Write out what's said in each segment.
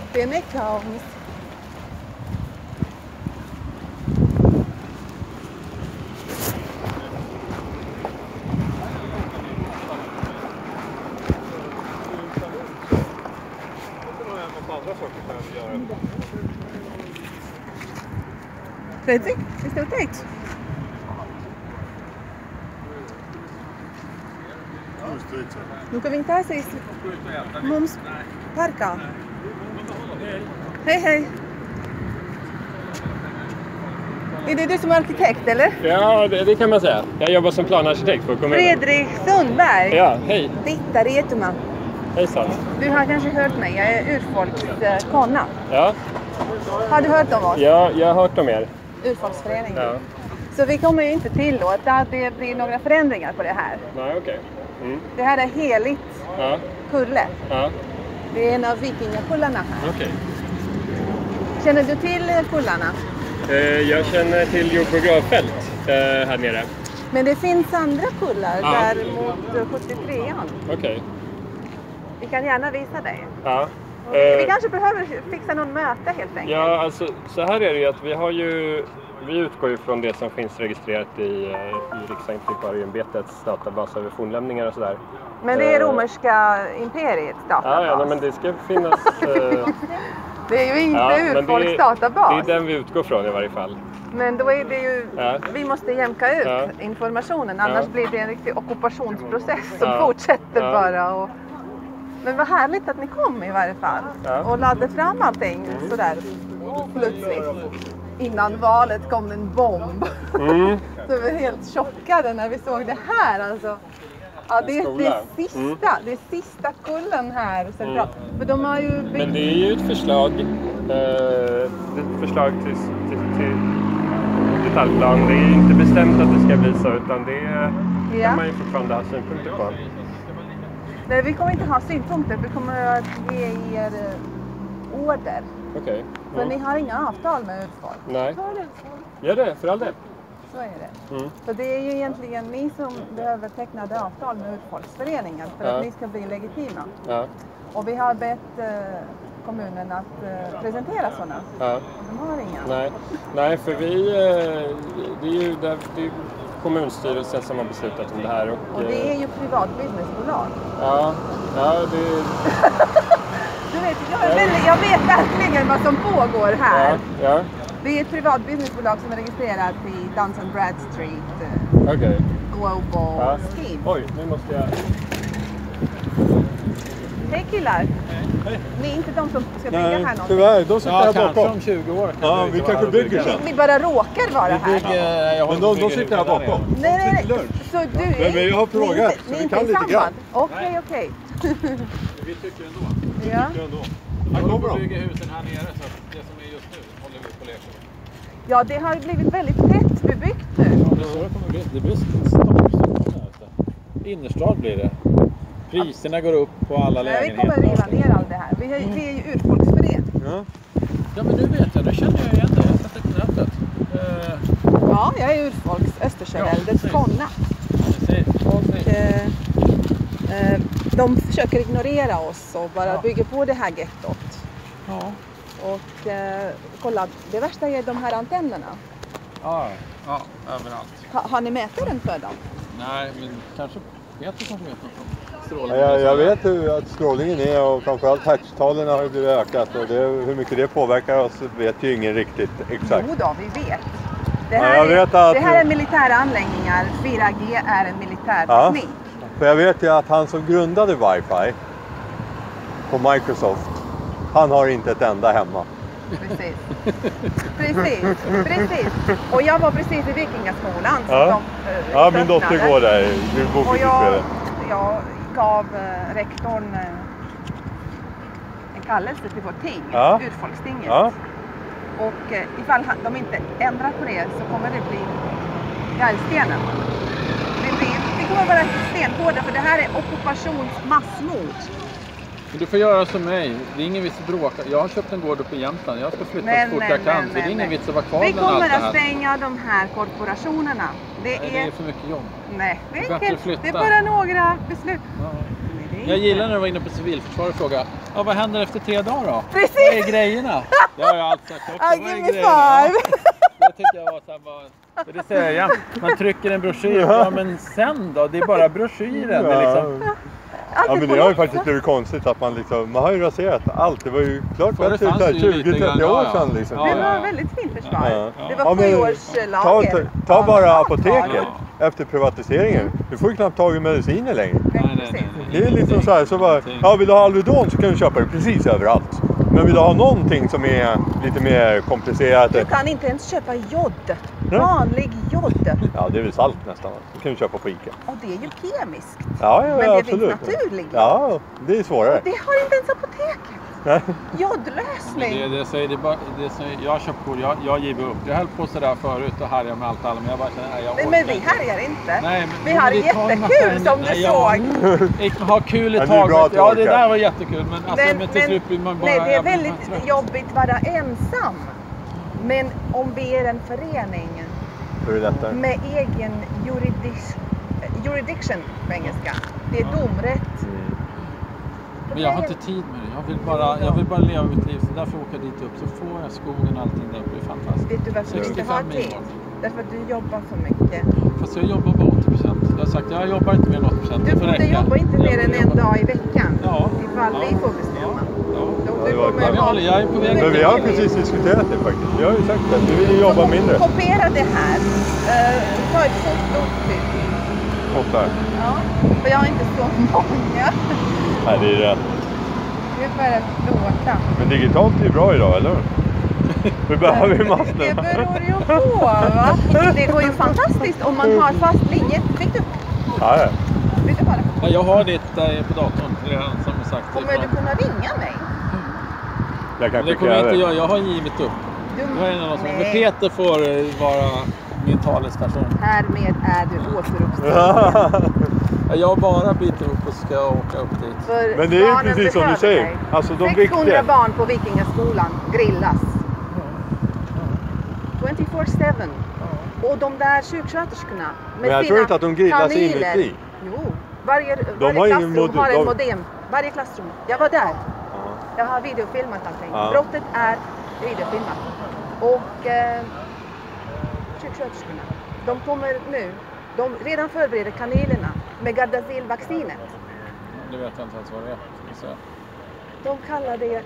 Det är kaos. Fredrik, visst är det tänkt? Nu kan vi inte se mums parka. Hej, hej. Är det du som är arkitekt, eller? Ja, det kan man säga. Jag jobbar som planarkitekt på kommunen. Fredrik Sundberg. Ja, hej. Titta, Retuma. Hejsan. Du har kanske hört mig. Jag är urfolks konna. Ja. Har du hört om oss? Ja, jag har hört om er. Urfolksföreningen. Ja. Så vi kommer ju inte tillåta att det blir några förändringar på det här. Nej, okej. Mm. Det här är heligt Ja. kulle. Ja. Det är en av vikingakullarna här. Okej. Känner du till kullarna? Jag känner till Jordbro gravfält här nere. Men det finns andra kullar Ja. där mot 73an. Okej. Vi kan gärna visa dig. Ja. Vi kanske behöver fixa någon möte helt enkelt. Ja, alltså så här är det ju att vi utgår ju från det som finns registrerat i Riksantikvarieämbetets databas över fornlämningar och sådär. Men det är romerska imperiets databas. Ja, men det ska finnas... Det är ju inte urfolks databas. Det är den vi utgår från i varje fall. Men då är det ju... Ja. Vi måste jämka ut informationen, annars blir det en riktig ockupationsprocess som fortsätter bara. Och... Men vad härligt att ni kom i varje fall och laddade fram allting sådär plötsligt. Innan valet kom en bomb. Så vi var helt chockade när vi såg det här. Alltså. Ja, det är det sista kullen här. För de har ju Men det är ju ett förslag, till detaljplan. Det är ju inte bestämt att det ska bli så, utan det kan man ju fortfarande ha synpunkter på. Nej, vi kommer inte ha synpunkter. Vi kommer att ge er order. Okej. För ni har inga avtal med urfolk. Nej. Gör det, för all del. Så är det. Så det är ju egentligen ni som behöver teckna det avtal med urfolksföreningen för att ni ska bli legitima. Ja. Och vi har bett kommunen att presentera sådana. Ja. Och de har inga. Nej, för det är ju kommunstyrelsen som har beslutat om det här. Och det är ju privat businessbolag. Ja, det... Du vet, jag vet verkligen vad som pågår här. Ja. Det är ett privat businessbolag som är registrerat i Dun & Bradstreet Global Scheme. Oj, nu måste jag... Hej killar! Hej. Ni är inte de som ska bygga här någonting? Tyvärr, de sitter här bakom. Kanske om 20 år. Ja, vi kanske bygger sen. Vi bara råkar vara här. Men de sitter här bakom. Nej. Så du är... Men jag har frågat, så vi kan lite grann. Okej. Vi tycker ändå. Här kommer de. Bygga husen här nere så att det som är just nu håller vi på leker. Ja, det har blivit väldigt tätt bebyggt nu. Ja, det är så det kommer bli. Det blir stopp. Innerstad blir det. Priserna går upp på alla lägenheter. Vi kommer riva ner allt det här. Vi är ju urfolksförening. Ja, men nu vet jag. Nu känner jag igen det. Jag har sett det på nätet. Ja, jag är urfolks Östersjöväldets konna. Och de försöker ignorera oss och bara bygger på det här gettot. Ja. Och kolla, det värsta är de här antennerna. Ja, överallt. Har ni mätaren för dem? Nej, men kanske vet något om strålningen. Jag vet hur att strålningen är och framförallt hertztalen har ju blivit ökat och hur mycket det påverkar oss vet ju ingen riktigt exakt. Jo då, vi vet. Det här är militära anläggningar. 4G är en militär teknik. För jag vet ju att han som grundade Wi-Fi på Microsoft, han har inte ett enda hemma. Precis. Och jag var precis i Vikingaskolan. Ja, min dotter går där. Och jag gav rektorn en kallelse till vårt ting, urfolkstinget. Ja. Och ifall de inte ändrar på det så kommer det bli gallstenen. Vi kommer vara stenhårda för det här är ockupationsmassmord. Men du får göra som mig. Det är ingen vits att bråka. Jag har köpt en gård uppe i Jämtland. Jag ska flytta så fort jag kan. Så det är ingen vits att vara kvar. Vi kommer att stänga de här korporationerna. Det är för mycket jobb. Nej, det är enkelt. Det är bara några beslut. Ja. Det Jag gillar när du var inne på civilförsvar och frågade, ja, vad händer efter 3 dagar då? Precis! Vad är grejerna? Det har jag alltid sagt också. Vad är grejerna? Det tycker jag var så här bara... Det säger jag. Man trycker en broschyr, ja men sen då? Det är bara broschyren. Det är liksom... Ja, men det har ju faktiskt blivit konstigt att man har ju raserat allt. Det var ju klart bättre 20-30 år sedan liksom. Det var väldigt fint försvar. Det var 7-årslager. Ta bara apoteket efter privatiseringen. Du får ju knappt tag i mediciner längre. Nej. Det är liksom så här, så bara, ja, vill du ha Alvedon så kan du köpa det precis överallt. Men vill du ha någonting som är lite mer komplicerat? Du kan inte ens köpa jod. Vanlig jod. Ja, det är väl salt nästan. Det kan du köpa på Ica. Och det är ju kemiskt. Ja, men det absolut. finns naturligt. Ja, det är svårare. Och det har inte ens apoteket. Jodlösning. Jag köpt kor, jag ger upp. Jag höll på sådär förut och härjade med allt alla, men jag bara känner, men vi härjar inte. Nej, vi har jättekul som du såg. Ha kul ett tag. Ja, det där var jättekul. Men till slut blir man bara... Nej, det är väldigt jobbigt att vara ensam. Men om vi är en förening med egen jurisdiction på engelska. Det är domrätt. Men jag har inte tid med det. Jag vill bara leva mitt liv. Så därför åker jag dit upp. Så får jag skogen och allting där. Det blir fantastiskt. Vet du varför du inte har tid? Därför att du jobbar så mycket. Fast jag jobbar bara 80%. Jag har sagt jag jobbar inte mer än 80%. Du jobbar inte mer än en dag i veckan. Ja. Ifall vi får bestämma. Jag är på väg. Men vi har precis diskuterat det faktiskt. Vi har ju sagt att vi vill jobba mindre. Kopiera det här. Ta ett foto. Fotar. Ja, för jag har inte så många. Nej, det är rätt. Det är bara låta. Men digitalt är ju bra idag, eller? Vi behöver ju massor. Det beror ju på, va? Det går ju fantastiskt om man har fast linje. Fick du? Ja. Vill du bara? Ja, jag har det på datorn. Redan, som jag sagt. Kommer du kunna ringa mig? Det kommer inte jag har givit upp. Men Peter får vara min talesperson. Härmed är du återuppstånd. Jag bara byter upp och ska åka upp dit. För men det är ju precis som du säger. Alltså, de 600 barn på Vikingaskolan grillas. 24/7. Och de där sjuksköterskorna med men jag tror inte att de grillas inuti. Jo, varje klassrum har en modem. Varje klassrum. Jag var där. Jag har videofilmat allting. Brottet är videofilmat. Och sjuksköterskorna, de kommer nu. De redan förbereder kanilerna med Gardasil-vaccinet. Det vet jag inte ens vad det är. De kallar det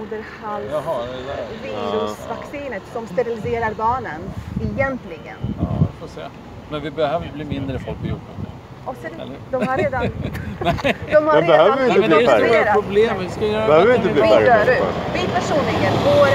livmoderhalsvirusvaccinet som steriliserar barnen egentligen. Ja, vi får se. Men vi behöver bli mindre folk på jorden. Och så de har redan... de har redan demonstrerat. Problem. Vi ska göra behöver inte bli färre. Vi personligen,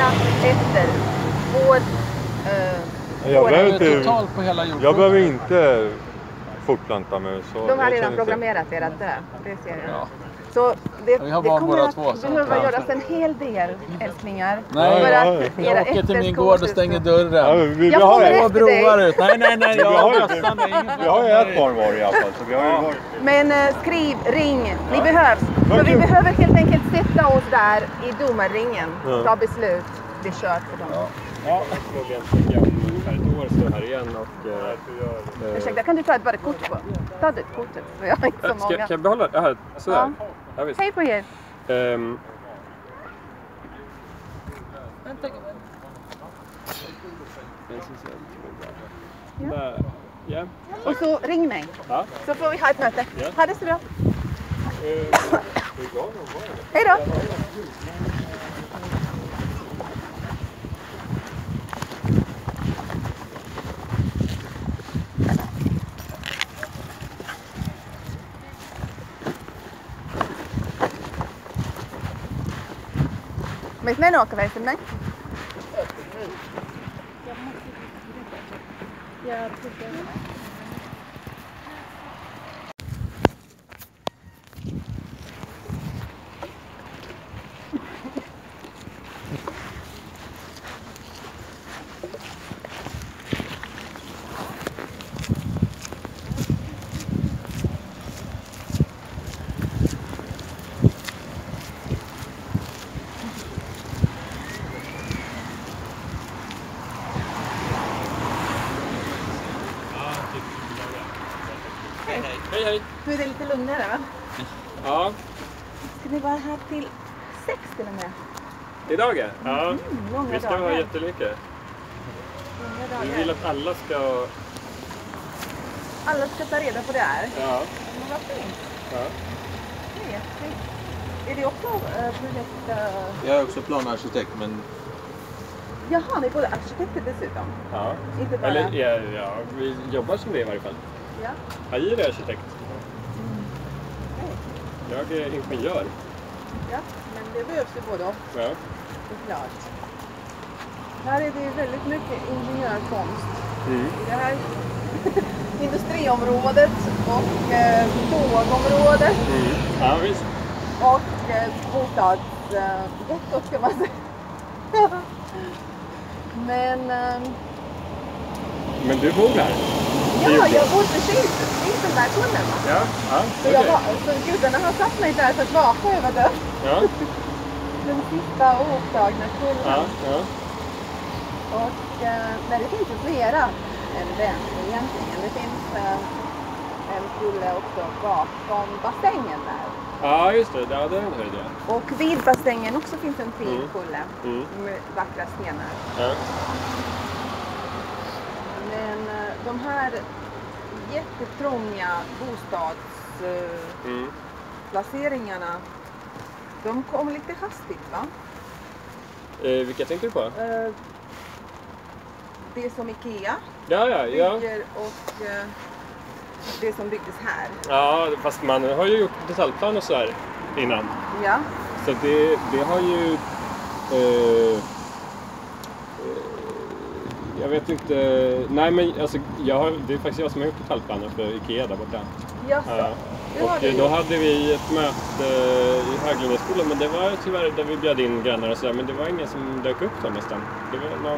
totalt på hela jorden. Jag behöver inte fortplanta mig. Så de har redan programmerat er att dö. Det ser jag. Ja. Så det kommer att behöva göras en hel del älsklingar. Nej, jag åker till min gård och stänger dörren. Ja, vi har broar ut. Nej. Vi har ju ett barn var i alla fall. Så vi har ju men skriv, ring. Ni behövs. För vi behöver helt enkelt sätta oss där i domarringen. Ta beslut. Det är kört för dem. Ja, förmodligen tänker jag om ungefär ett år stå här igen och... Ursäkta, kan du ta ett kort på? Ta det kortet, för jag har inte så många. Kan jag behålla det? Jaha, sådär. Ja, hej på er. Ja. Och så ring mig. Ja. Så får vi ha ett möte. Ja. Ha det så bra. Hej då. Met Menno geweest, nee? Ja, Hej. Nu är det lite lugnare, va? Ja. Ska ni vara här till 6 till och med? Idag är? Ja. Långa Vi ska dagar. ha jättemycket. Långa Vi dagar. vill att alla ska... Alla ska ta reda på det här. Ja. Men vad fint. Ja. Det är jättefint. Är det också projekt... Jag är också planarkitekt, men... Jaha, ni är både arkitekter dessutom? Ja. Inte bara... Eller ja, vi jobbar som det i varje fall. Ja. Hajir är arkitekt. Okej. Jag är ingenjör. Ja, men det behövs ju både och. Ja. Såklart. Här är det väldigt mycket ingenjörkonst. Mm. I det här industriområdet och tågområdet Mm. Ja, visst. och bostadsgettot ska man säga. Men du bor här? Ja, jag bor precis vid den där tunneln. Ja, ja. Så, så gudarna har satt mig där för att vaka över det. Ja, Den sista oupptagna tunneln. ja, ja. Och nej, det finns ju flera än den egentligen. Det finns en kulle också bakom bassängen där. Ja, just det. Ja, det är en höjd, ja. Och vid bassängen också finns en fin kulle Mm. med vackra stenar. Ja. Men de här jättetrånga bostadsplaceringarna, de kom lite hastigt, va? Vilka tänkte du på? Det som Ikea Ja, ja, ja. bygger och det som byggdes här. Ja, fast man har ju gjort detaljplan och så här innan. Ja. Så det har ju... jag vet inte... Nej, men alltså, det är faktiskt jag som har gjort detaljplanen för Ikea där borta. Jaså, Ja. det har Och du då gjort. hade vi ett möte i Höglinjeskolan, men det var tyvärr där vi bjöd in grannar och sådär, men det var ingen som dök upp då nästan. Det var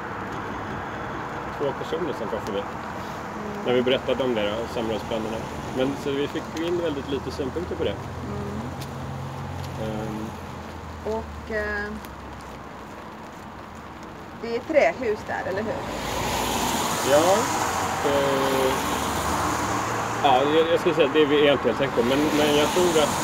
2 personer som kom förbi. När vi berättade om det då, samrådsplanerna. Men så vi fick in väldigt lite synpunkter på det. Och det är trähus där, eller hur? Ja, jag skulle säga att det är vi egentligen tänkt på, men jag tror att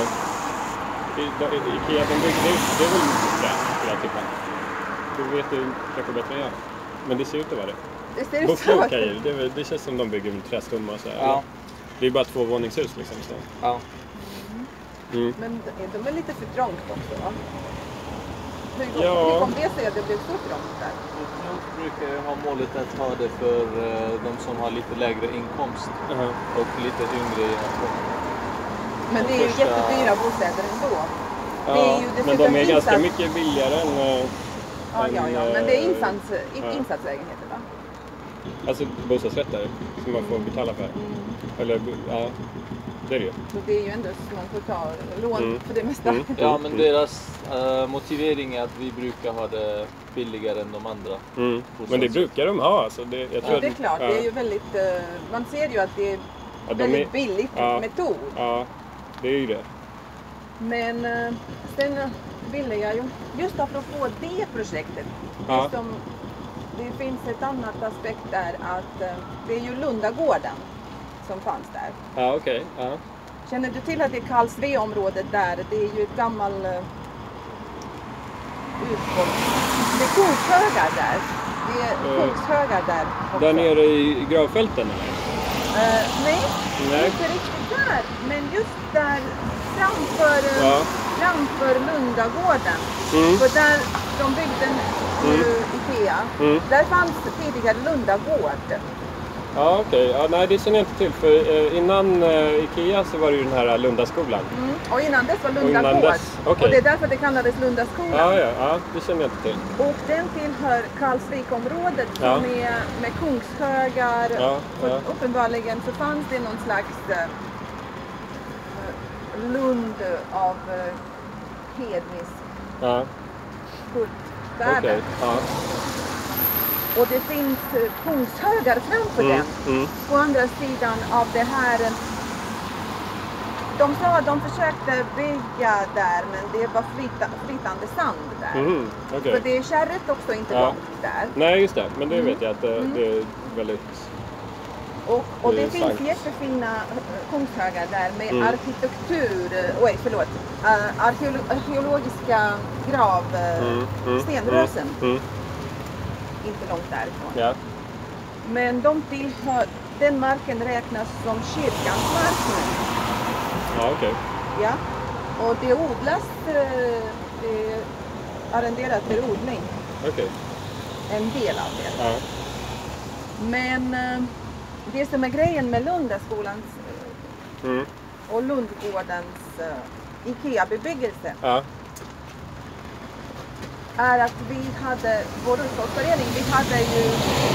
Ikea, det är väl trä, skulle jag tippa. Du vet ju kanske bättre än jag. Men det ser ut att vara det. Det ser ut Buffalo så. Kajer, det känns som de bygger med trästommar och så här. Ja. Det är bara 2-våningshus liksom. Så. Ja. Mm. Men de är lite för trångt också, va? Hur kom det sig att det blev så trångt där? Jag brukar ju ha målet att ha det för de som har lite lägre inkomst och lite yngre generation. Men det är ju jättedyra bostäder ändå. Ja, Det är ju men de är ganska mycket billigare än... Ja, men det är insatslägenheter, va? Alltså bostadsrätter som man får betala för. Eller, ja, det är det ju. Så det är ju ändå så man får ta lån för det mesta. Ja, men deras motivering är att vi brukar ha det billigare än de andra. Men det brukar de ha. Alltså jag tror Det är klart, det är ju väldigt... man ser ju att det är väldigt billigt metod. Ja, det är ju det. Men sen ville jag ju, just för att få det projektet, det finns ett annat aspekt där att det är ju Lundagården som fanns där. Ja, okej. Ja. Känner du till att det är Karlsve-området där? Det är ju ett gammal utgång. Det är Kungshögar där. Det är Kungshögar där också. Där nere i gravfälten eller? Nej, inte riktigt där. Men just där framför Lundagården. För där de byggde Ikea. Där fanns tidigare Lundagård. Ja, okej. Ja, nej, det känner jag inte till. För innan Ikea så var det ju den här Lundaskolan. Och innan dess var Lundagård. Och det är därför det kallades Lundaskolan. Ja, det känner jag inte till. Och den tillhör Karlsvikområdet som är med Kungshögar. För uppenbarligen så fanns det någon slags Lund av hednisk kultvärde. Och det finns Kungshögar framför den. På andra sidan av det här. De sa att de försökte bygga där, men det var flytande sand där. För det är kärret också inte långt där. Nej, just det. Men det vet jag att det är väldigt Och det finns jättefina konsthögar där med arkitektur, arkeologiska stenrösen. Inte långt därifrån. Ja. Men den marken räknas som kyrkans mark nu. Ja, okej. Ja, och det odlas, det är arrenderat för odling. Okej. En del av det. Ja. Men det som är grejen med Lundaskolans och Lundgårdens IKEA-bebyggelse är att vi hade, vår utskottsförening, vi hade ju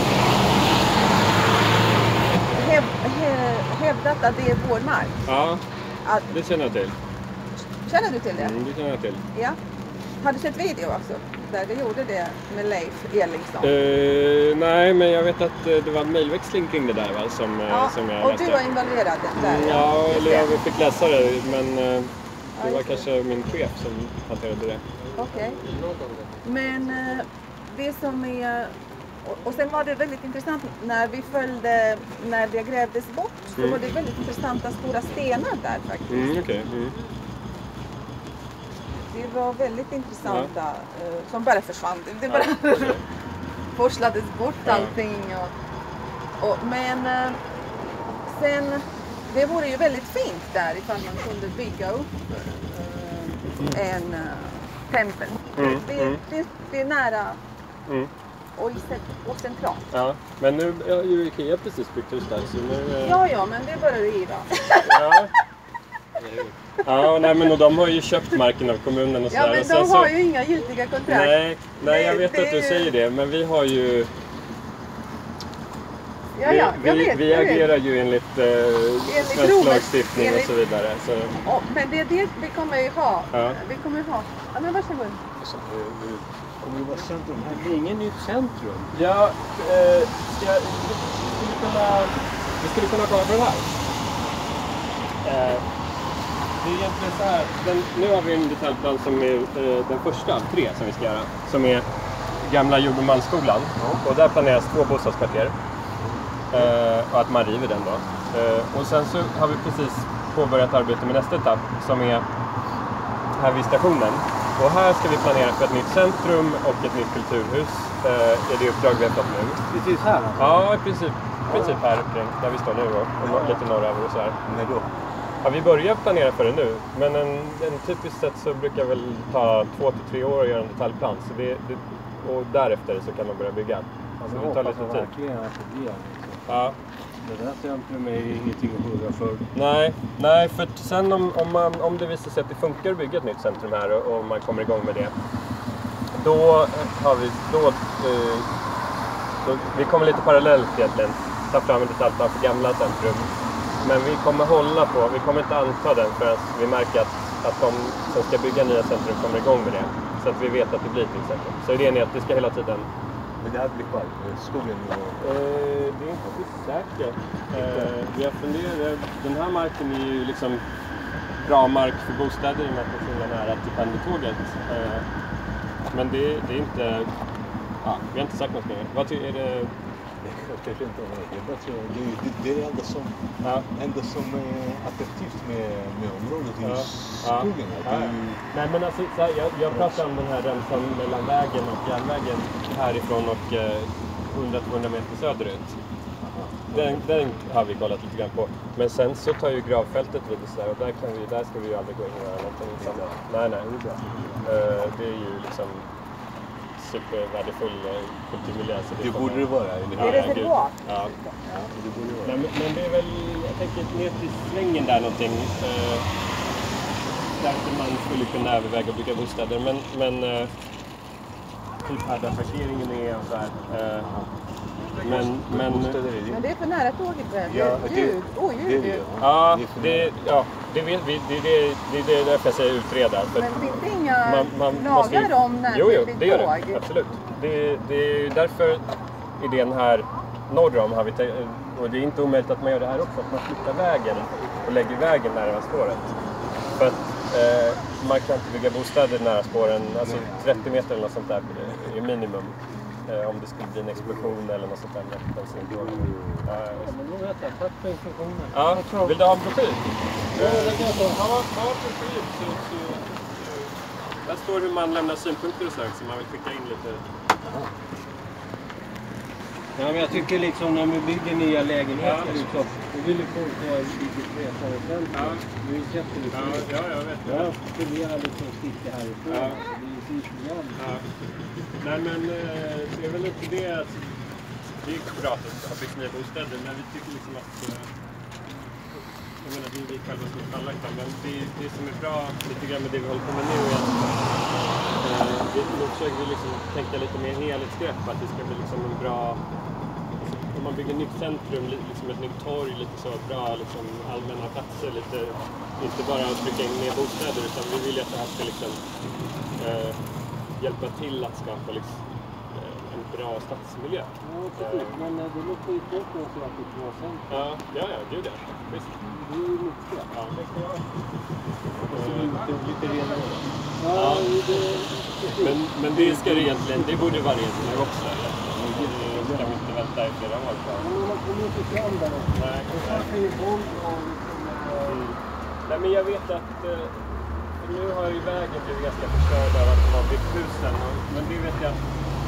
hävdat att det är vår mark. Ja, det känner jag till. Känner du till det? Det känner jag till. Ja. Har du sett video också? Där vi gjorde det med Leif Erlingsson. Nej, men jag vet att det var en mejlväxling kring det där, va? Som jag och läste. du var involverad där. Ja, eller jag fick läsa det, men det var kanske min chef som hanterade det. Okej. Men det som är... Och sen var det väldigt intressant när vi följde, när det grävdes bort, så var det väldigt intressanta stora stenar där faktiskt. Det var väldigt intressanta, som bara försvann. Det bara forslades bort allting. Men sen, det vore ju väldigt fint där ifall man kunde bygga upp en tempel. Det är nära och centralt. Ja, men nu är ju IKEA precis byggt hus där. Så nu, Ja, men det är bara att riva. Ja, nej, men och de har ju köpt marken av kommunen och så. Ja, men de har ju inga giltiga kontrakt. Nej, jag vet att du säger det, men vi har ju... Vi agerar ju enligt svensk lagstiftning och så vidare. Så. Men det är det vi kommer ju ha. Vi kommer ju ha. Ja, men varsågod. Det kommer ju vara centrum här. Det är ingen nytt centrum. Ja, vi skulle kunna kolla på det här. Det är egentligen så här. Nu har vi en detaljplan som är den första av 3 som vi ska göra. Som är gamla Jordbruksskolan. Och där planeras 2 bostadskvarter. Och att man river den då. Och sen så har vi precis påbörjat arbete med nästa etapp som är här vid stationen. Och här ska vi planera för ett nytt centrum och ett nytt kulturhus. Är det uppdrag vi har fått nu. Precis här? Ja, i princip här kring där vi står nu och lite norröver och så här. När då? Ja, vi börjar planera för det nu. Men en typiskt sätt så brukar väl ta 2 till 3 år att göra en detaljplan. Så och därefter så kan man börja bygga. Alltså det tar lite tid. Verkligen att det blir ja. Det där centrum är ingenting att hurra för. Nej, för sen om det visar sig att det funkar att bygga ett nytt centrum här och man kommer igång med det. Då har vi kommer lite parallellt egentligen ta fram en detaljplan för gamla centrum. Men vi kommer inte anta den förrän vi märker att de som ska bygga nya centrum kommer igång med det. Så att vi vet att det blir ett nytt centrum. Så idén är att det ska hela tiden... Men det här blir kvar, skogen och... Det är inte säkert. Vi har funderat, den här marken är ju liksom bra mark för bostäder i och med att den är nära till pendeltåget. Men det är inte... Ja, vi har inte sagt något mer. Vad är det... Jag vet inte om det är bättre. Det är det enda som är attraktivt med området i skogen. Nej, men alltså, så här, jag pratar om den här remsan mellan vägen och järnvägen härifrån och 100-200 meter söderut. Den har vi kollat lite grann på. Men sen så tar ju gravfältet vid så här, och där ska vi ju aldrig gå in och göra någonting. Nej, det är ju liksom supervärdefull kulturmiljö. Det borde det vara. Det är reservat. Ja, det borde det vara. Men det är väl, jag tänker ner till svängen där någonting. Där man skulle kunna överväga att bygga bostäder. Men typ här där parkeringen är och så här. Men det är för nära tåget. Ljud. Ja, det vet vi. Det är därför jag säger utreda. Men finns det inga lagar om när Jo, det gör det. Absolut. Det är därför idén här norr om har vi och det är inte omöjligt att man gör det här också. Att man flyttar vägen och lägger vägen nära spåret. För att man kan inte bygga bostäder nära spåren. Alltså 30 meter eller något sånt där är minimum. om det skulle bli en explosion eller något sånt där med bensinfrågan. Men då vet jag, tack för informationen. Ja, vill du ha en broschyr? Ja, det kan jag ta. Ja, broschyr. Där står hur man lämnar synpunkter och så man vill skicka in lite. Ja, men jag tycker liksom när vi bygger nya lägenheter liksom, då vill ju folk ha en lite fräsare offentligt. Ja. Det är ju jätteligt. Ja, jag vet. Jag funderar liksom sticker härifrån. Ja. Så det är ju fint. Ja. Nej, men det är väl inte det att det är bra att det har byggts nya bostäder, men vi tycker liksom att jag menar, det är vi själva som är anlagda, men det som är bra lite grann med det vi håller på med nu är att nu försöker vi liksom tänka lite mer helhetsgrepp, att det ska bli liksom en bra, om man bygger ett nytt centrum, liksom ett nytt torg, lite så bra liksom allmänna platser, lite, inte bara att trycka in mer bostäder, utan vi vill att det här ska liksom hjälpa till att skapa liksom, en bra stadsmiljö. Ja, precis. Men det låter ju bort också att det är bra centrum. Ja, gud ja. Visst. Det är ju mycket. Ja. Och så lite renare. Ja, men det ska det egentligen, det borde vara rent nu också. Det kan vi inte vänta i flera år på. Men man kommer inte fram där också. Nej. Och så är ju våld och Nej, men jag vet att nu har ju vägen blivit ganska förstörd av att de har byggt husen. Men det vet jag.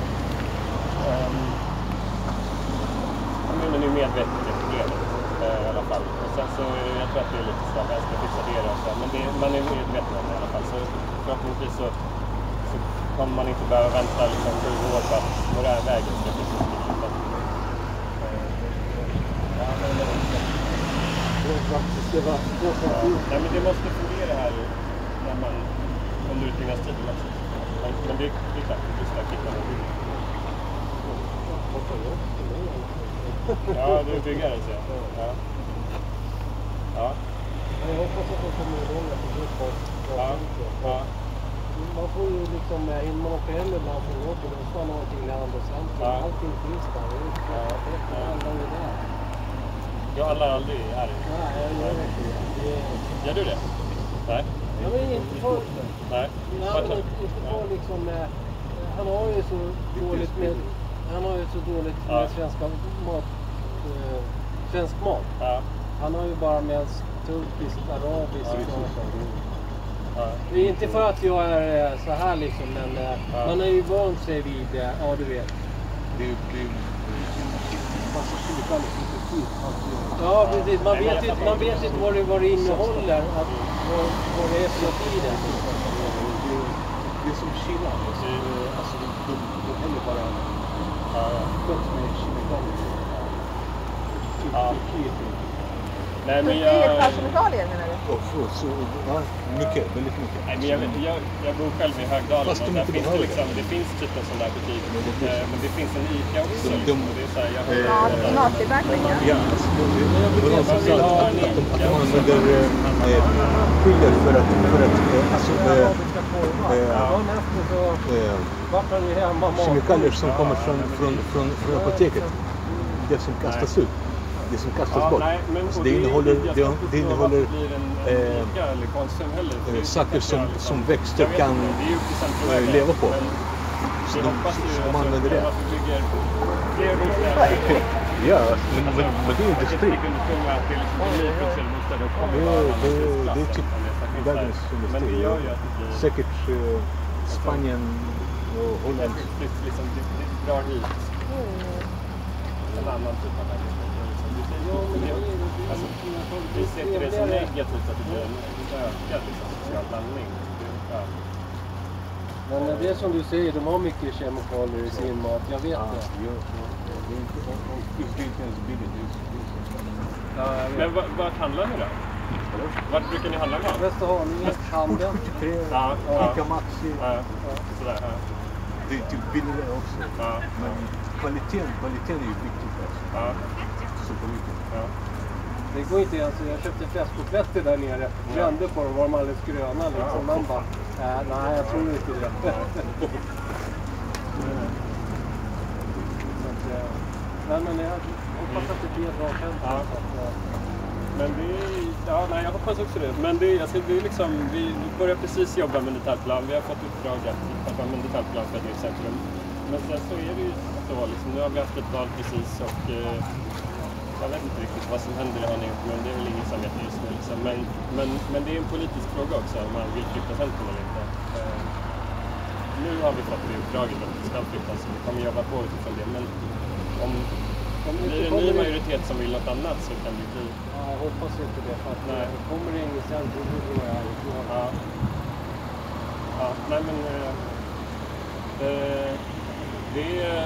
Kommunen är medveten om det problemet i alla fall. Och sen så jag tror att det är lite så att ska fixa det och så. Men man är medveten om det i alla fall. Så förhoppningsvis så kommer man inte behöva vänta liksom 7 år på att modernvägen ska fixas. Nej, men det måste fungera här när man under utbyggnadstiden också. Men det är klart, det är så att man vill. Ja, du är byggare så. Ja. Jag hoppas att de kommer igång att det blir Ja. Man får ju liksom, innan man åker hem ibland från jobbet, då ska man ha någonting i andra centrum. Allting finns där. Det är alla är där. Jag handlar aldrig här. Nej, jag gör inte det. Gör du det? Nej. Jag vill inte för... Nej. Inte för liksom... Han har ju så dåligt med... Han har ju så dåligt med svensk mat. Ja. Han har ju bara med turkiskt, arabiskt och det är inte för att jag är så här liksom, men man är ju van sig vid, ja du vet. Det är ju massa kemikalier som är fint. Ja, precis. Man vet inte vad det innehåller, vad det är för tiden. Det är som Kina. Alltså, de häller bara skött med kemikalier. Nej, men Turkiet har kemikalier menar du? Ja, mycket, väldigt mycket. Nej, men jag bor själv i Högdalen och där finns det liksom, det finns typ en sån där butik. Men det finns en ICA också. Liksom, och det är så här, jag har Mattillverkning. Ja, alltså, de använder piller för att kemikalier som kommer från apoteket. Det som kastas ut. Det som kastas bort. Så det innehåller saker som växter kan leva på. Så de använder det. Ja, men det är industri. Det är typ världens industri. Säkert Spanien och Holland. Det drar hit en annan typ av människor. Alltså, vi ser inte det som negativt att det blir en ökad social blandning. Men det är som du säger, de har mycket kemikalier i sin mat, jag vet det. Men vart handlar ni då? Vart brukar ni handla med? Västerhaninge, handeln. 73, Ica Maxi. Sådär, det är typ billigare också. Men kvaliteten är ju viktigt alltså. Det går inte ens, jag köpte fläskkotlett där nere, vände på dem, var de alldeles gröna liksom. Man bara, nej jag tror inte det. Nej men jag hoppas att det blir bra känsla. Men jag hoppas också det. Men det är liksom, vi börjar precis jobba med detaljplan. Vi har fått uppdrag att ta fram en detaljplan för ett nytt centrum. Men sen så är det ju så, liksom, nu har vi haft ett val precis och jag vet inte riktigt vad som händer i Haninge kommun, det är väl ingen som vet just nu. Liksom. Men det är en politisk fråga också, om man vill flytta centrum eller inte. Nu har vi fått det uppdraget att det ska flyttas, så vi kommer jobba på utifrån det. Men om det blir en ny majoritet som vill något annat så kan det bli... Ja, jag hoppas inte det, för att kommer det inget centrum då går jag härifrån. Ja, nej men... det är...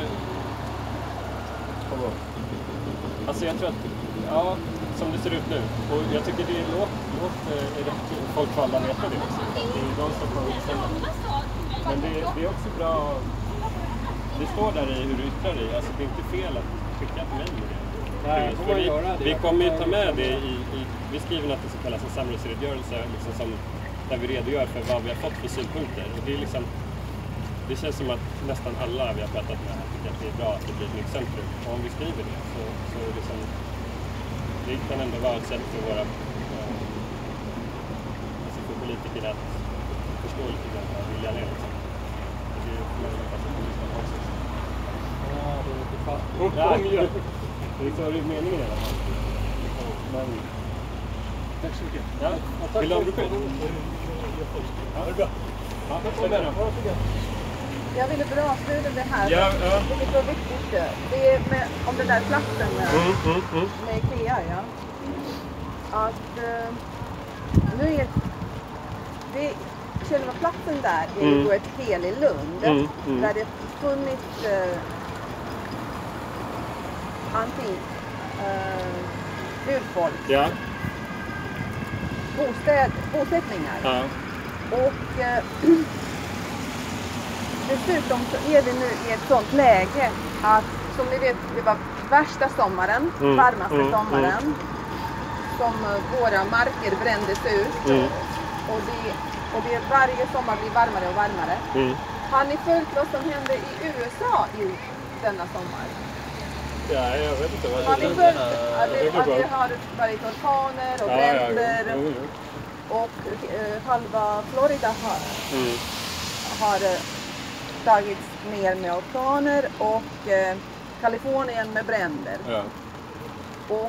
Alltså jag tror att, som det ser ut nu, och jag tycker det är rätt folkvalda veta det också. Det är de som kommer bestämma. Men det är också bra, det står där i hur du yttrar dig, alltså det är inte fel att skicka ett mejl med det. Nej, vi kommer ju ta med det vi skriver något som kallas en samhällsredogörelse, liksom där vi redogör för vad vi har fått för synpunkter. Och det är liksom, det känns som att nästan alla vi har pratat med tycker att det är bra att det blir ett nytt centrum. Och om vi skriver det så är det liksom, det kan ändå vara ett sätt för våra alltså för politiker att förstå lite grann vad viljan är. Liksom. Det är möjligt att det kommer att vara också. Ja, det är inte fast. Det är så det är meningen i alla fall. Men... Tack så mycket. Ja, vill du ha en broschyr? Ja, det är bra. Ja, så där då. Jag ville bara avsluta det här. Ja. Det är så viktigt. Det är om den där platsen med Ikea, ja. Att nu är det, själva platsen där är ju ett helig Lund. Där det funnits urfolk. Ja. Bosättningar. Ja. Och dessutom så är vi nu i ett sånt läge att, som ni vet, det var värsta sommaren, varmaste sommaren, som våra marker brändes ut. Och det varje sommar blir varmare och varmare. Har ni följt vad som hände i USA i denna sommar? Ja, jag vet inte vad det är. Har ni följt att det har varit orkaner och bränder? Och halva Florida har tagits ner med orkaner och Kalifornien med bränder. Ja. Och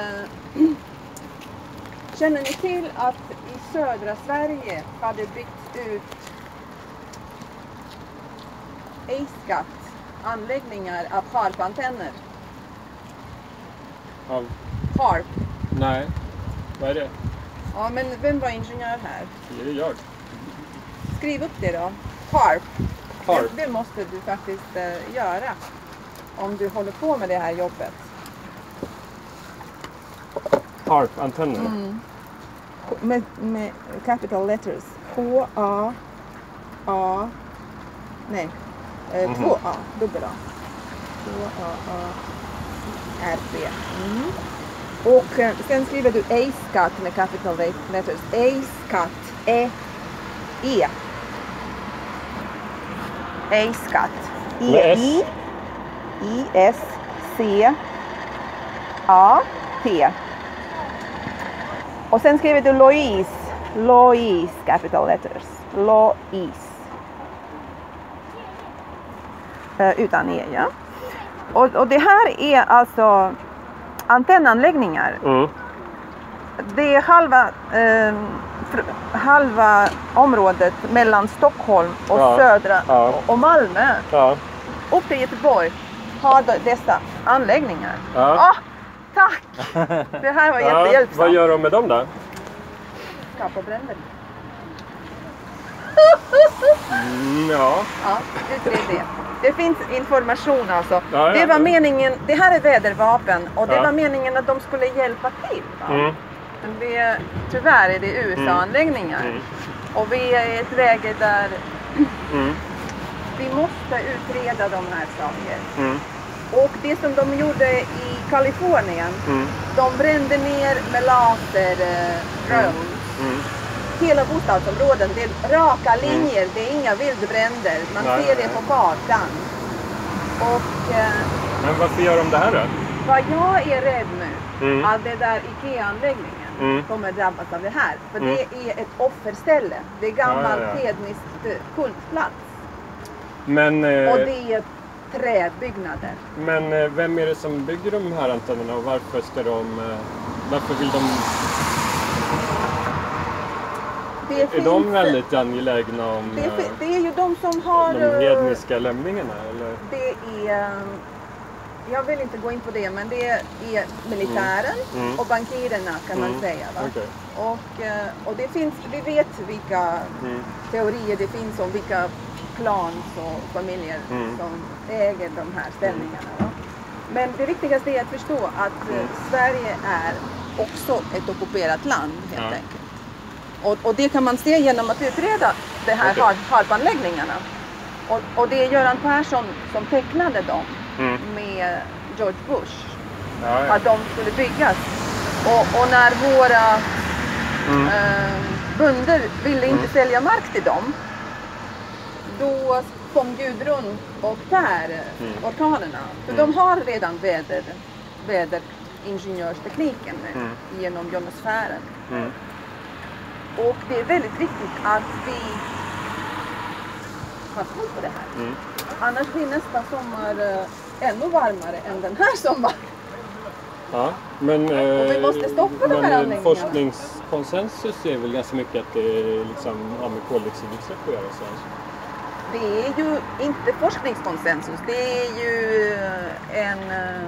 känner ni till att i södra Sverige hade byggts ut ACE-anläggningar av HARP-antenner? Av? HARP. Nej, vad är det? Ja, men vem var ingenjör här? Det är jag. Skriv upp det då. HARP. HARP. Det måste du faktiskt göra om du håller på med det här jobbet. HARP-antenner? Med capital letters. H-A-A. Nej. 2A. Dubbel A. 2A-A-R-P. Och sen skriver du ACE-CAT med capital letters. ACE-CAT. E. ACE-CAT. E-I-S-C-A-T. Och sen skriver du Loise capital letters. Loise. Utan E, ja. Och det här är alltså antennanläggningar. Det är halva området mellan Stockholm och södra och Malmö. Ja. Upp till Göteborg har dessa anläggningar. Ja. Tack! Det här var jättehjälpsamt. Vad gör de med dem då? Skapa bränder. Ja, utred det. Det finns information alltså. Ja. Det var meningen, det här är vädervapen och det var meningen att de skulle hjälpa till. Men tyvärr är det USA-anläggningar. Och vi är i ett läge där vi måste utreda de här sakerna. Och det som de gjorde i Kalifornien, de brände ner med laserrör. Hela bostadsområden, det är raka linjer, det är inga vildbränder. Man ser det på kartan. Och, men varför gör de det här då? Vad jag är rädd nu, att det där IKEA-anläggningen kommer drabbas av det här. För det är ett offerställe. Det är gammal hednisk kultplats. Men, och det är träbyggnader. Men vem är det som bygger de här antennerna och varför vill de... Är de väldigt angelägna om det är ju de som har... de hedniska lämningarna? Eller? Det är... Jag vill inte gå in på det, men det är militären och bankirerna kan man säga. Va? Okay. Och det finns, vi vet vilka teorier det finns om vilka clans och familjer som äger de här ställningarna. Va? Men det viktigaste är att förstå att Sverige är också ett ockuperat land helt enkelt. Och det kan man se genom att utreda de här harpanläggningarna. Och det är Göran Persson som tecknade dem med George Bush. Att de skulle byggas. Och när våra bönder ville inte sälja mark till dem, då kom Gudrun och Per, orkanerna. För de har redan väderingenjörstekniken nu genom ionosfären. Och det är väldigt viktigt att vi har koll på det här. Annars blir nästa sommar ännu varmare än den här sommaren. Ja, men, och vi måste stoppa de här anläggningarna. Forskningskonsensus är väl ganska mycket att det liksom har med koldioxidutsläpp att göra. Så. Det är ju inte forskningskonsensus. Det är ju en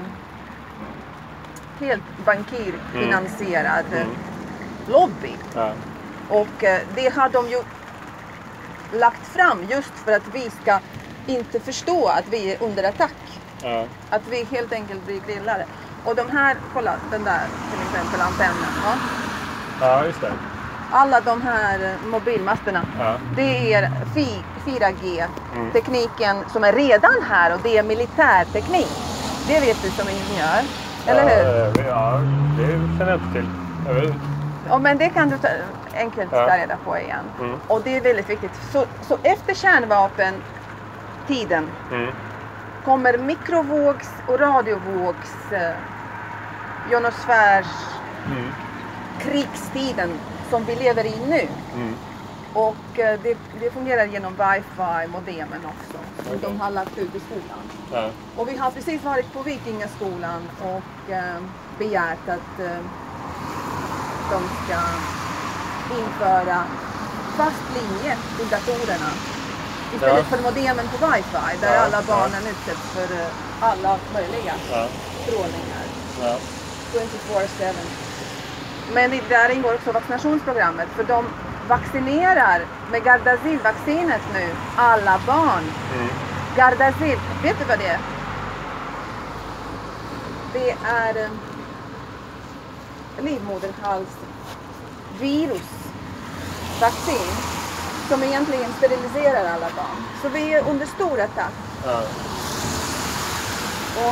helt bankirfinansierad lobby. Ja. Och det har de ju lagt fram just för att vi ska inte förstå att vi är under attack. Ja. Att vi helt enkelt blir grillade. Och de här, kolla den där till exempel antennen. Ja, just det. Alla de här mobilmasterna, det är 4G-tekniken som är redan här och det är militärteknik. Det vet du som ingenjör, eller hur? Ja, det känner jag inte till. Jag vet. Ja, men det kan du enkelt ta reda på igen. Och det är väldigt viktigt. Så efter kärnvapentiden kommer mikrovågs och radiovågs ionosfärs krigstiden som vi lever i nu. Och det fungerar genom wifi-modemen också. Som de har lagt ut i skolan. Och vi har precis varit på Vikingaskolan och begärt att de ska införa fast linje i datorerna istället för modemen på wifi där alla barnen utsätts för alla möjliga strålningar 24/7. Men där ingår också vaccinationsprogrammet för de vaccinerar med Gardasil-vaccinet nu alla barn. Gardasil, vet du vad det är? Det är livmoderhalsvirusvaccin som egentligen steriliserar alla barn. Så vi är under stor attack. Och,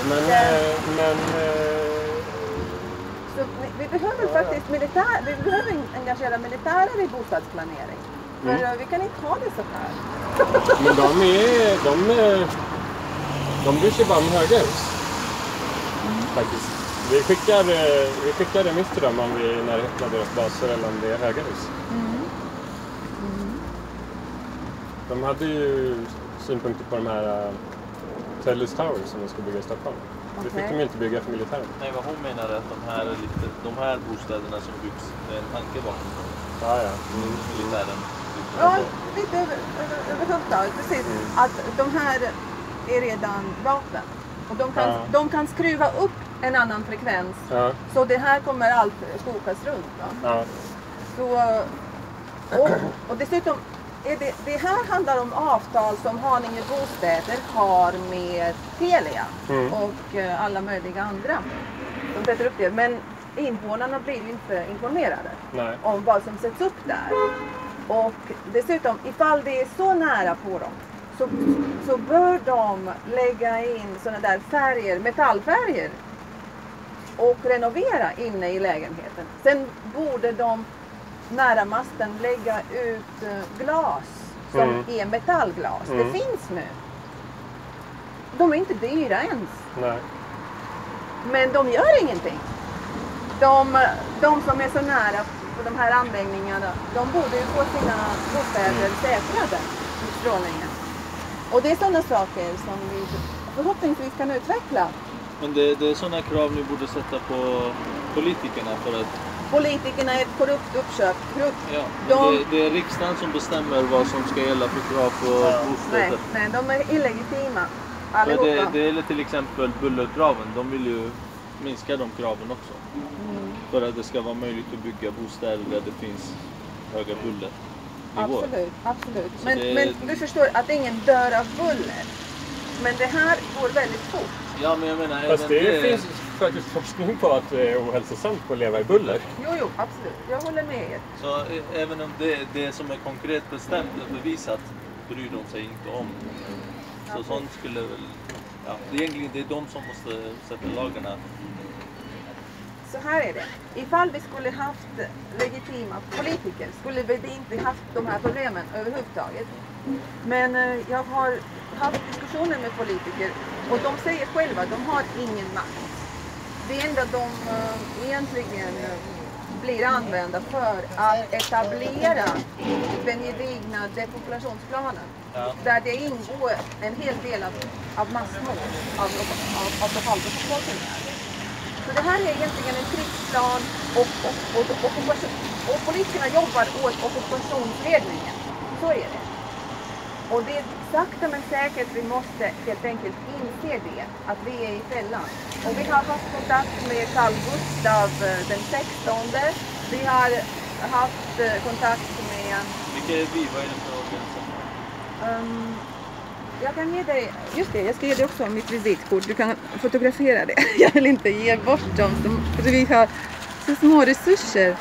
så vi behöver faktiskt vi behöver engagera militärer i bostadsplanering. För vi kan inte ha det så här. Men de bryr sig bara om höga hus. Faktiskt. Vi skickar remiss till dem om vi är i närheten av deras baser eller om det är höga hus. De hade ju synpunkter på de här Tellus Towers som de ska bygga i Stockholm. Det fick de ju inte bygga för militären. Nej, vad hon menar är att de här bostäderna som byggs, det är en tanke bakom dem. Militären. Ja, lite överhuvudtaget. Precis. Att de här är redan vapen. Och de kan skruva upp en annan frekvens. Så det här kommer allt kokas runt. Så, och dessutom, det här handlar om avtal som Haninge Bostäder har med Telia och alla möjliga andra. De sätter upp det. Men invånarna blir ju inte informerade om vad som sätts upp där. Och dessutom, ifall det är så nära på dem så bör de lägga in sådana där färger, metallfärger och renovera inne i lägenheten. Sen borde de nära masten lägga ut glas som är metallglas. Det finns nu. De är inte dyra ens. Nej. Men de gör ingenting. De som är så nära på de här anläggningarna, de borde ju få sina bostäder säkrade mot strålningen. Och det är sådana saker som vi förhoppningsvis kan utveckla. Men det är sådana krav ni borde sätta på politikerna för att... Politikerna är ett korrupt uppköp. Ja, det är riksdagen som bestämmer vad som ska gälla för krav på bostäder. Nej, de är illegitima. Allihopa. Det är till exempel bullerkraven. De vill ju minska de kraven också. För att det ska vara möjligt att bygga bostäder där det finns höga bullernivåer. Absolut. Men du förstår att ingen dör av buller. Men det här går väldigt fort. Ja, men jag menar... Fast det finns faktiskt forskning på att det är ohälsosamt att leva i buller. Jo, absolut. Jag håller med er. Så även om det som är konkret bestämt och bevisat bryr de sig inte om. Så sånt skulle väl... Ja, egentligen det är de som måste sätta lagarna. Så här är det. Ifall vi skulle haft legitima politiker skulle vi inte haft de här problemen överhuvudtaget. Men jag har haft diskussioner med politiker och de säger själva att de har ingen makt. Det enda de egentligen blir använda för att etablera den gedigna depopulationsplanen. Där det ingår en hel del av massmord av lokalbefolkningen. Så det här är egentligen en krigsplan och politikerna jobbar åt ockupationsledningen. Så är det. Och det är sakta men säkert vi måste helt enkelt inse det, att vi är i fällan. Och vi har haft kontakt med Carl Gustaf den 16. Vi har haft kontakt med... Vilka är vi? Vad är det för organisation? Jag kan ge dig, just det, jag ska ge dig också mitt visitkort. Du kan fotografera det. Jag vill inte ge bort dem, för vi har så små resurser.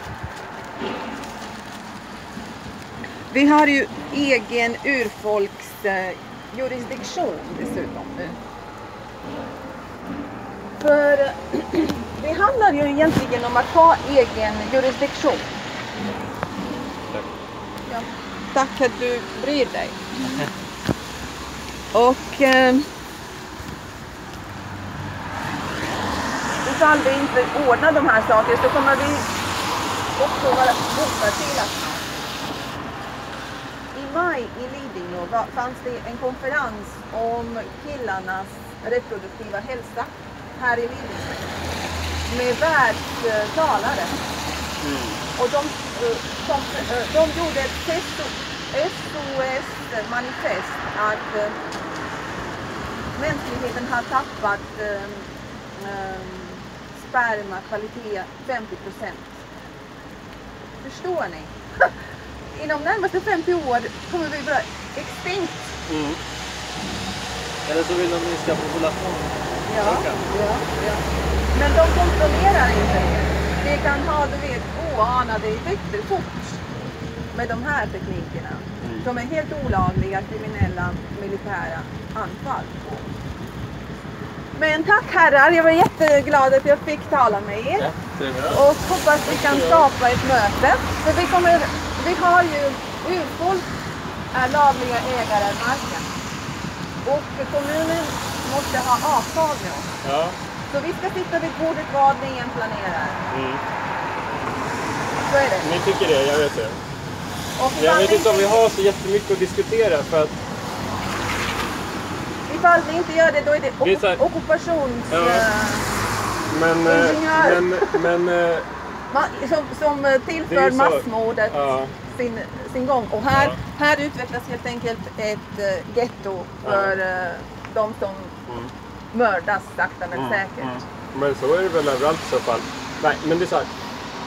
Vi har ju egen urfolksjurisdiktion dessutom nu. För det handlar ju egentligen om att ha egen jurisdiktion. Ja, tack att du bryr dig. Och ifall vi inte ordnar de här sakerna så kommer vi också vara hotade till att i maj i Lidingö fanns det en konferens om killarnas reproduktiva hälsa här i Lidingö med världstalare. Och de gjorde ett SOS-manifest att mänskligheten har tappat spermakvalitet 50%. Förstår ni? Inom närmaste 50 år kommer vi vara extinkt. Eller så vill de minska populationen. Ja. Men de kontrollerar inte det. Det kan ha, oanade effekter fort med de här teknikerna. De är helt olagliga, kriminella, militära anfall. Men tack herrar, jag var jätteglad att jag fick tala med er. Och hoppas vi kan skapa ett möte. För vi har ju urfolk är lagliga ägare av marken. Och kommunen måste ha avtal med oss. Ja. Så vi ska sitta vid bordet vad ni än planerar. Så är det. Ni tycker det, jag vet det. Jag vet inte om vi har så jättemycket att diskutera för att... Ifall vi inte gör det, då är det ockupations... Ja. Som tillför massmordet sin gång. Och här utvecklas helt enkelt ett getto för de som mördas sakta men säkert. Men så är det väl överallt i så fall. Nej, men det är så här.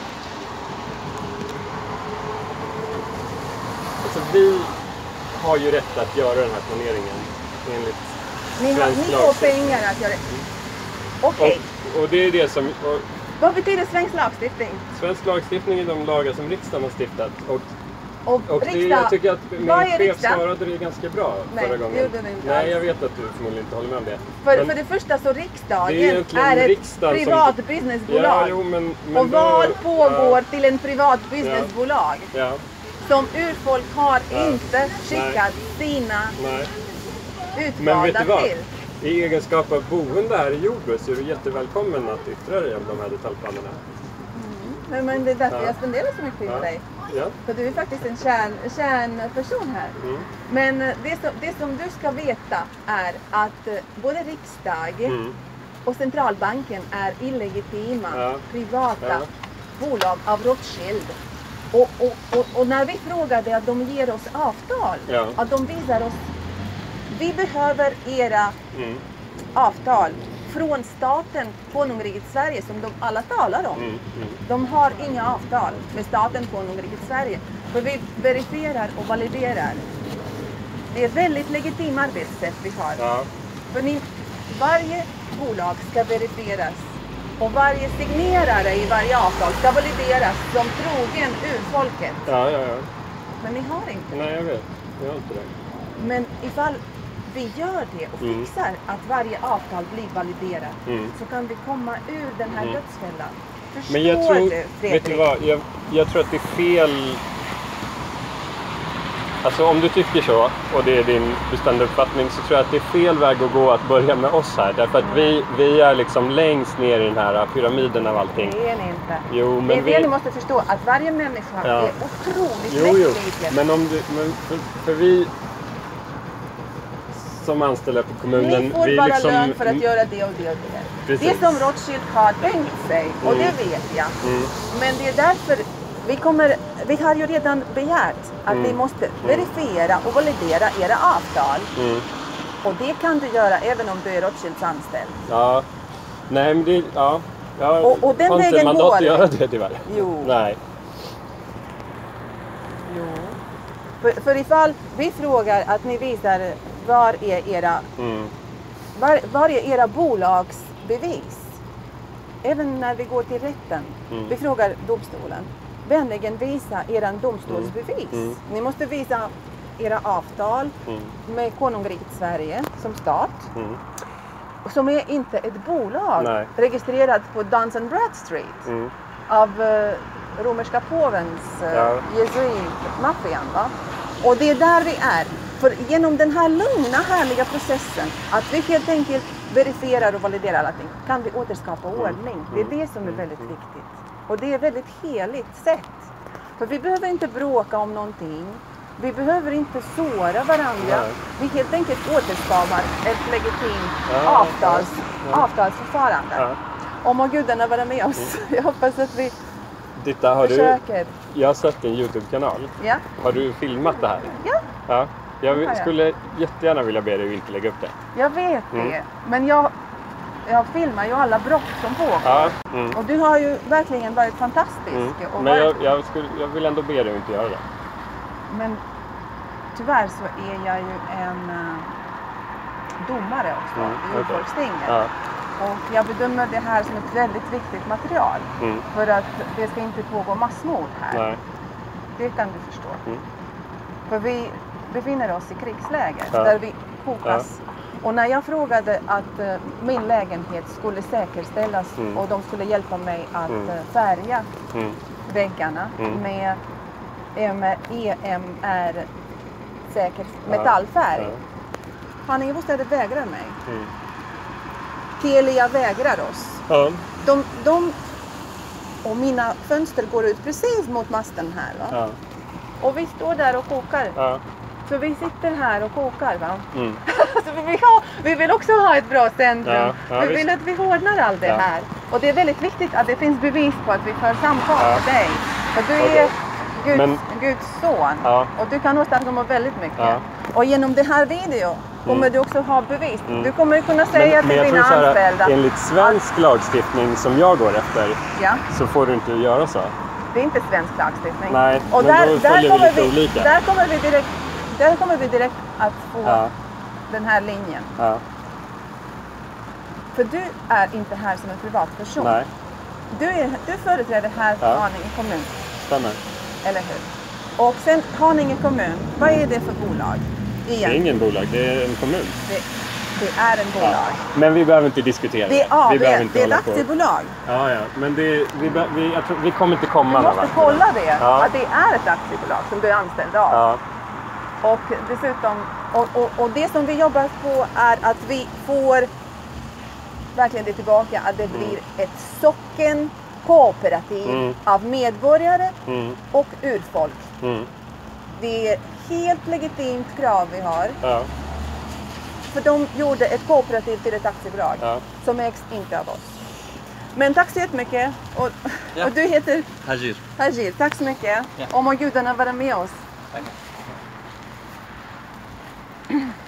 Alltså vi har ju rätt att göra den här planeringen enligt Ni får pengar att göra det. Okej. Och det är det som... Vad betyder svensk lagstiftning? Svensk lagstiftning är de lagar som riksdagen har stiftat. Och jag tycker att min chef svarade det ganska bra förra gången. Nej, jag vet att du förmodligen inte håller med om det. För det första så riksdagen är ett privat businessbolag. Ja, och val pågår till en privat businessbolag. Ja. Som urfolk har inte skickat sina utvalda Men vet du vad? till. I egenskap av boende här i Jordbro så är du jättevälkommen att yttra dig om de här detaljplanerna. Men det är därför jag spenderar så mycket tid på dig. Ja. För du är faktiskt en kärnperson här. Men det som du ska veta är att både riksdag och centralbanken är illegitima privata bolag av Rothschild. Och när vi frågade att de ger oss avtal, att de visar oss, vi behöver era avtal från staten Konungriket Sverige som de alla talar om. De har inga avtal med staten Konungriket Sverige. För vi verifierar och validerar. Det är väldigt legitima arbetssätt vi har. Ja. För varje bolag ska verifieras. Och varje signerare i varje avtal ska valideras som trogen urfolket. Ja. Men ni har inte. Nej, jag vet. Vi har inte det. Men ifall vi gör det och fixar att varje avtal blir validerat så kan vi komma ur den här dödsfällan. Förstår Men jag tror, du, Fredrik? vet du vad? Jag tror att det är fel. Alltså om du tycker så, och det är din bestämda uppfattning, så tror jag att det är fel väg att gå att börja med oss här. Därför att vi är liksom längst ner i den här pyramiden av allting. Det är ni inte. Jo, men det är det ni måste förstå, att varje människa är otroligt lättvillig. Men för vi som anställda på kommunen, ni får vi bara liksom lön för att göra det och det och det. Precis. Det som Rothschild har tänkt sig, och det vet jag. Men det är därför vi har ju redan begärt att ni måste verifiera och validera era avtal. Och det kan du göra även om du är Rothschilds anställd. Ja, nej men det, och den har inte vägen mandat går att göra det tyvärr. Jo. Nej. Jo. För ifall vi frågar att ni visar var är era bolagsbevis? Även när vi går till rätten. Vi frågar domstolen. Vänligen visa er domstolsbevis. Ni måste visa era avtal med Konungriket Sverige som stat. Som är inte ett bolag registrerat på Duns and Bradstreet av romerska påvens jesuitmaffian. Och det är där vi är. För genom den här lugna, härliga processen att vi helt enkelt verifierar och validerar allting kan vi återskapa ordning. Det är det som är väldigt viktigt. Och det är ett väldigt heligt sätt. För vi behöver inte bråka om någonting. Vi behöver inte såra varandra. Vi helt enkelt återskapar ett legitimt avtalsförfarande. Och må gudarna vara med oss. Jag hoppas att vi försöker. Jag har sett en YouTube-kanal. Ja. Har du filmat det här? Ja. Jag skulle jättegärna vilja be dig att inte lägga upp det. Jag vet det. Men jag filmar ju alla brott som pågår. Och du har ju verkligen varit fantastisk. Och men jag vill ändå be dig att inte göra det. Men tyvärr så är jag ju en domare också i urfolkstinget. Och jag bedömer det här som ett väldigt viktigt material. För att det ska inte pågå massmord här. Nej. Det kan du förstå. För vi befinner oss i krigsläger där vi kokas. Och när jag frågade att min lägenhet skulle säkerställas och de skulle hjälpa mig att färga väggarna med EMR säker metallfärg. Haninge Bostäder vägrar mig. Telia vägrar oss. De och mina fönster går ut precis mot masten här. Va? Och vi står där och kokar. För vi sitter här och kokar. Va? Så vi vill också ha ett bra centrum. Vi vill att vi ordnar allt det här. Och det är väldigt viktigt att det finns bevis på att vi för samtal med dig. För du är Guds son. Och du kan åstadkomma väldigt mycket. Och genom det här videon kommer du också ha bevis. Du kommer kunna säga till dina anställda. Enligt svensk lagstiftning som jag går efter så får du inte göra så. Det är inte svensk lagstiftning. Nej, och men då följer vi lite olika. Där kommer vi direkt att få den här linjen. För du är inte här som en privatperson. Nej. Du företräder här Haninge kommun. Stämmer. Eller hur? Och sen Haninge kommun, vad är det för bolag? Det är ingen bolag, det är en kommun. Det är en bolag. Men vi behöver inte diskutera det. Det är ett aktiebolag. Men jag tror, vi kommer inte komma någon. Du måste kolla det, att det är ett aktiebolag som du är anställd av. Och dessutom, och det som vi jobbar på är att vi får verkligen det tillbaka, att det blir ett socken kooperativ av medborgare och urfolk. Det är helt legitimt krav vi har. Ja. För de gjorde ett kooperativ till ett aktiebolag som ägs inte av oss. Men tack så jättemycket. Och du heter? Hajir. Hajir, tack så mycket. Och må gudarna vara med oss. Tack.